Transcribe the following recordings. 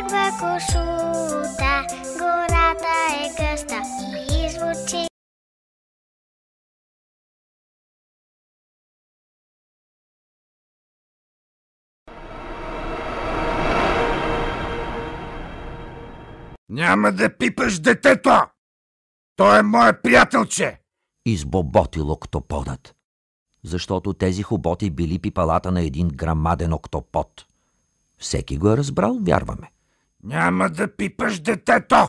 дълга кошута, гората е гъста и звучи. Няма да пипаш детето! Той е мое приятелче! Избоботил октоподът. Защото тези хоботи били пипалата на един грамаден октопод. Всеки го е разбрал, вярваме. Няма да пипаш детето!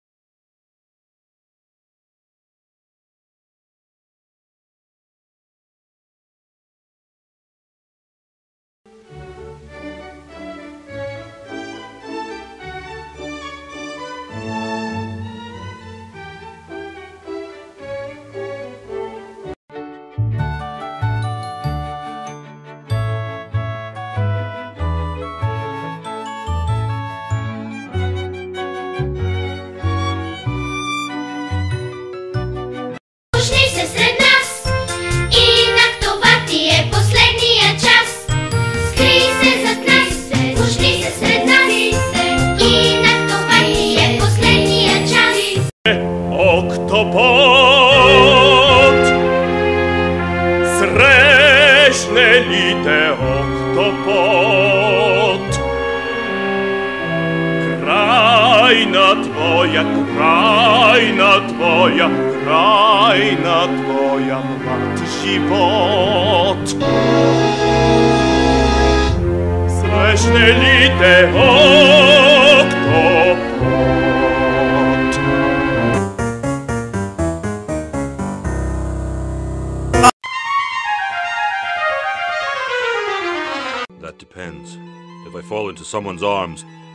Октопод, срещне ли те октопод? Крайна твоя млад живот. Срещне ли те октопод? That depends. If I fall into someone's arms,